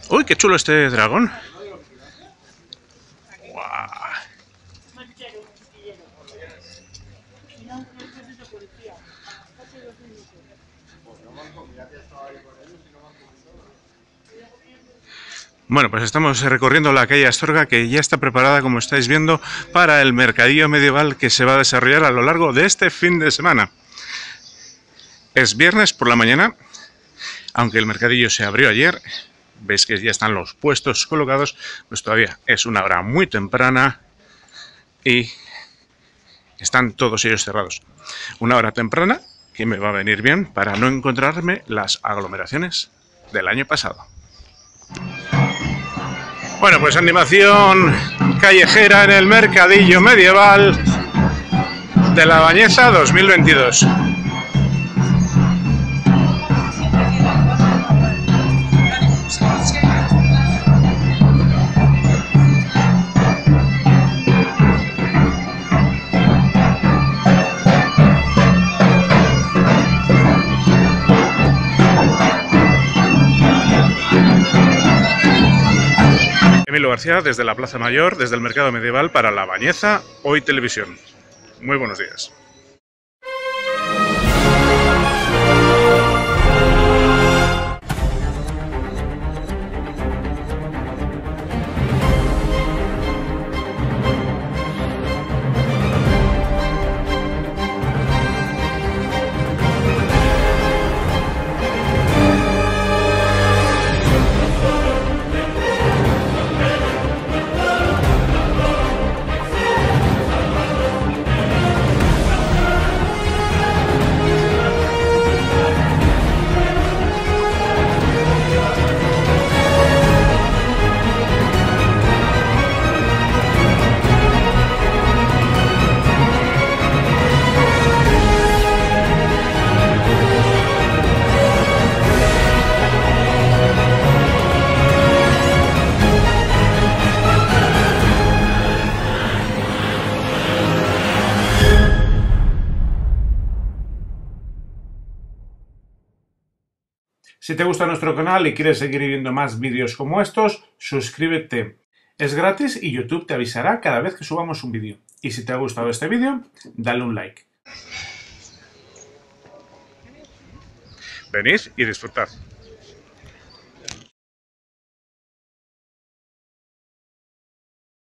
Uy, qué chulo este dragón. Guau. Bueno, pues estamos recorriendo la calle Astorga, que ya está preparada, como estáis viendo, para el mercadillo medieval que se va a desarrollar a lo largo de este fin de semana. Es viernes por la mañana, aunque el mercadillo se abrió ayer. Veis que ya están los puestos colocados, pues todavía es una hora muy temprana y están todos ellos cerrados. Una hora temprana que me va a venir bien para no encontrarme las aglomeraciones del año pasado. Bueno, pues animación callejera en el mercadillo medieval de La Bañeza 2022. Emilio García, desde la Plaza Mayor, desde el Mercado Medieval para La Bañeza, Hoy Televisión. Muy buenos días. Si te gusta nuestro canal y quieres seguir viendo más vídeos como estos, suscríbete. Es gratis y YouTube te avisará cada vez que subamos un vídeo. Y si te ha gustado este vídeo, dale un like. Venid y disfrutad.